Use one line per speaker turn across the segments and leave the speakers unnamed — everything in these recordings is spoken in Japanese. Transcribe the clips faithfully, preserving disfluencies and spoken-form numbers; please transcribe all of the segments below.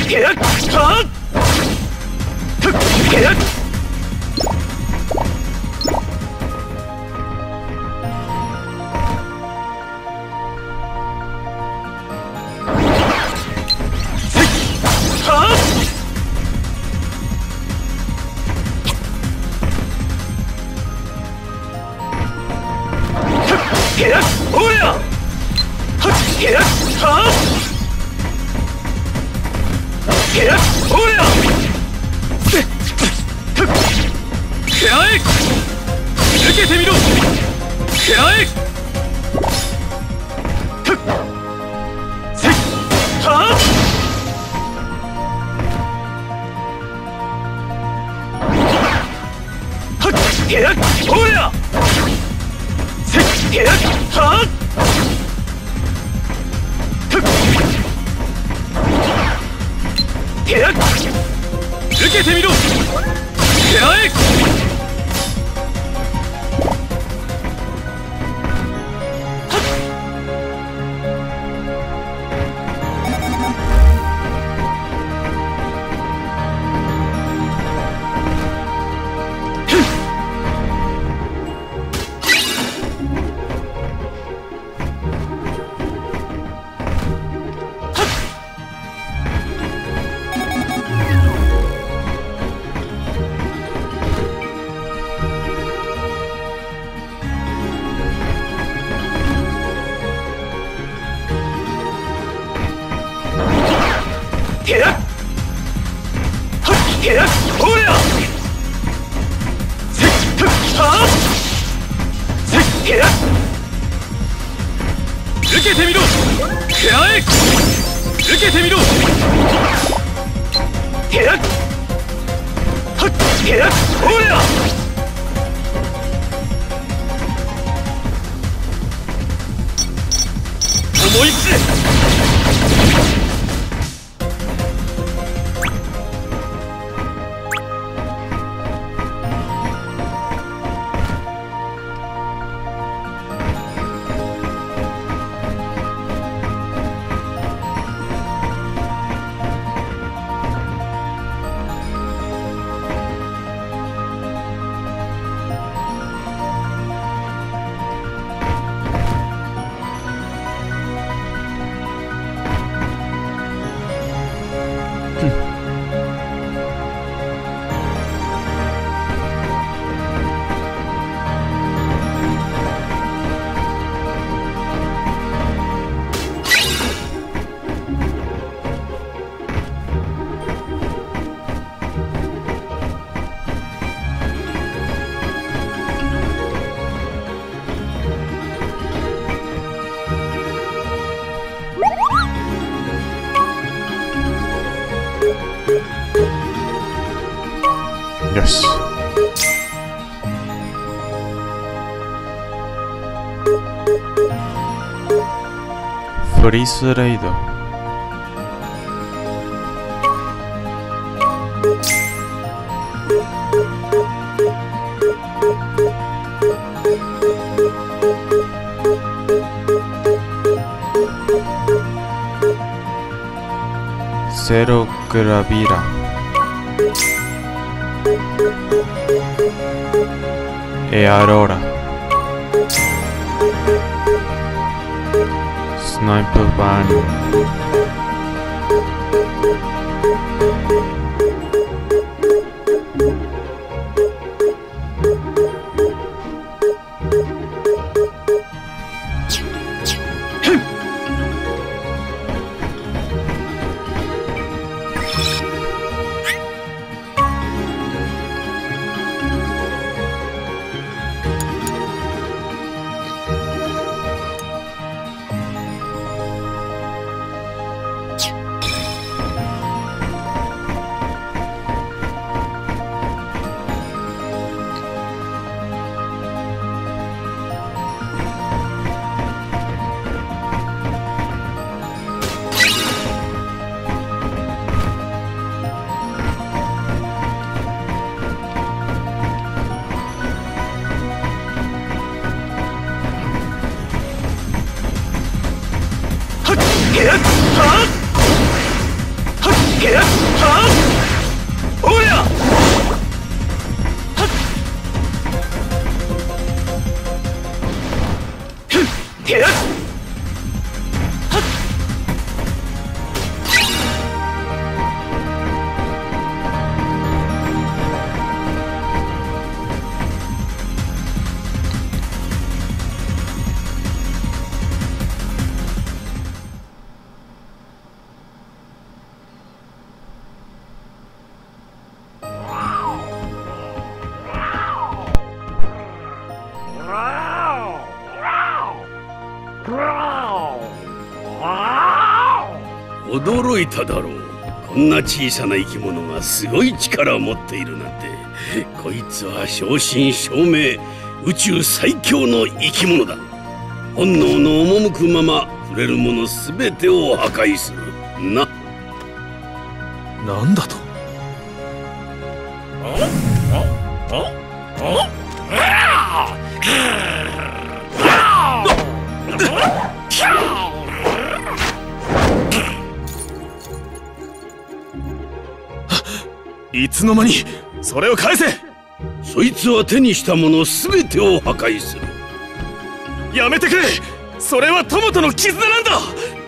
Yes. 프리스 레이더. 세로 그라비라. 에아로라. 스나이퍼 바니.
驚いただろう。こんな小さな生き物がすごい力を持っているなんて。こいつは正真正銘宇宙最強の生き物だ。本能の赴くまま触れるもの全てを破壊するな。
なんだと。いつの間に。それを返せ。
そいつは手にしたもの全てを破壊する。
やめてくれ。それは友との絆なんだ。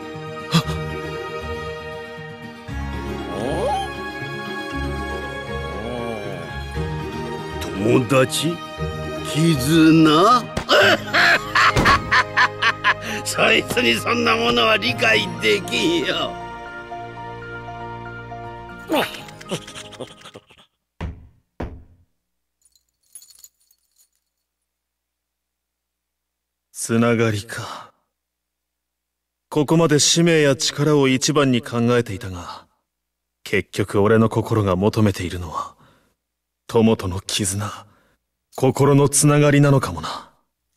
友達？絆？そいつにそんなものは理解できんよ。
つながりか。ここまで使命や力を一番に考えていたが、結局俺の心が求めているのは友との絆、心のつながりなのかもな。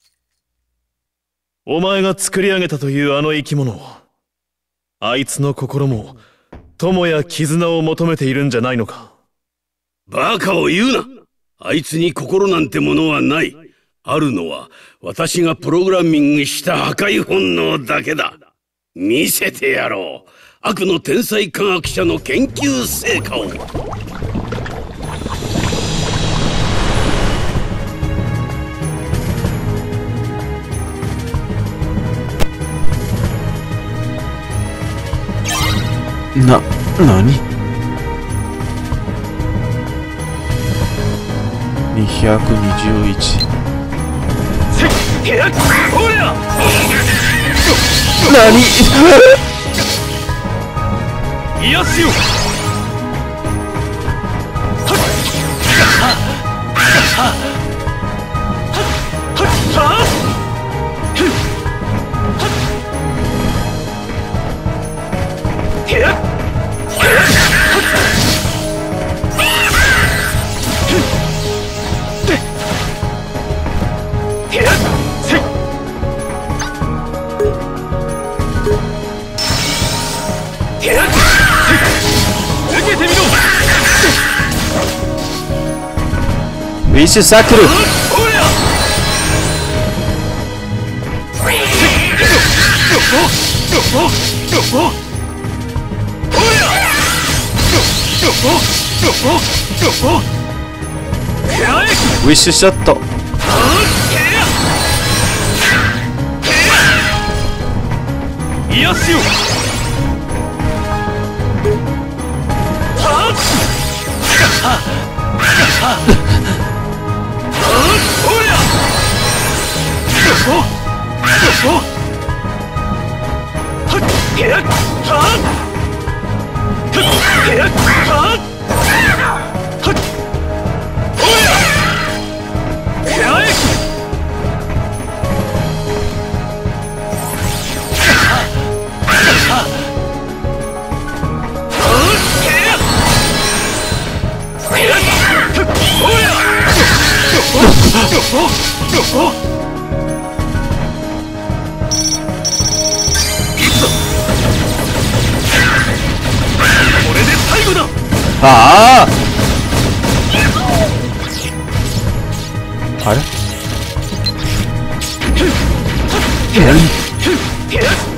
お前が作り上げたというあの生き物を、あいつの心も友や絆を求めているんじゃないのか。
バカを言うな。あいつに心なんてものはない。あるのは私がプログラミングした破壊本能だけだ。見せてやろう。悪の天才科学者の研究成果を。
な、なに？にひゃくにじゅういち。なに？
いやしよ。
ウィッシュサークル。ウィッシュショット。
いやしよ。
ああ、あれ？何？